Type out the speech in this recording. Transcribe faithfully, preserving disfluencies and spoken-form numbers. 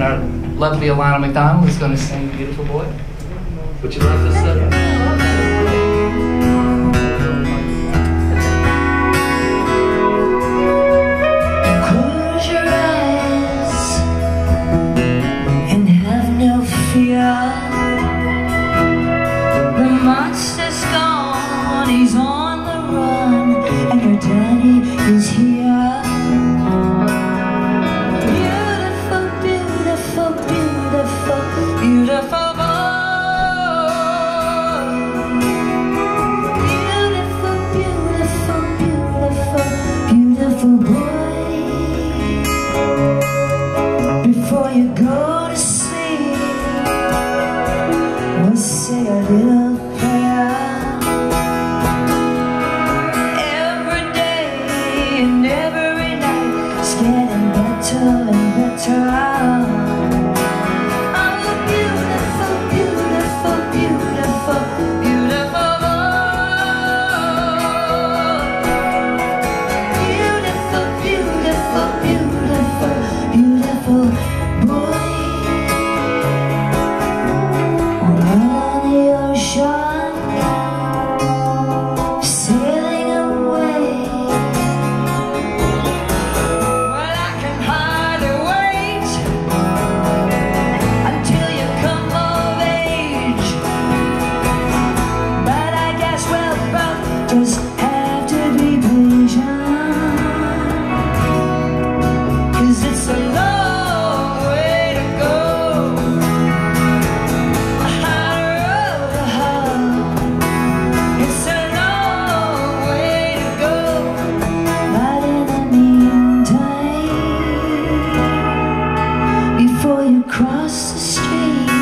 Our lovely Alana MacDonald is going to sing Beautiful Boy. Would you love this? Uh, Close your eyes and have no fear. The monster's gone, he's on the run, and your daddy is here. Beautiful, beautiful, beautiful, beautiful boy. Beautiful, beautiful, beautiful, beautiful boy. Before you go to sleep, we'll say a little prayer. Every day and every night, it's getting better and better. Oh, beautiful, beautiful, beautiful, beautiful boy. Beautiful, beautiful, beautiful, beautiful boy. On the ocean, sailing away. Well, I can hardly wait until you come of age. But I guess we'll both just have to be patient, 'cause it's a long way to go. A hard road to hoe. It's a long way to go. But in the meantime, before you cross the street,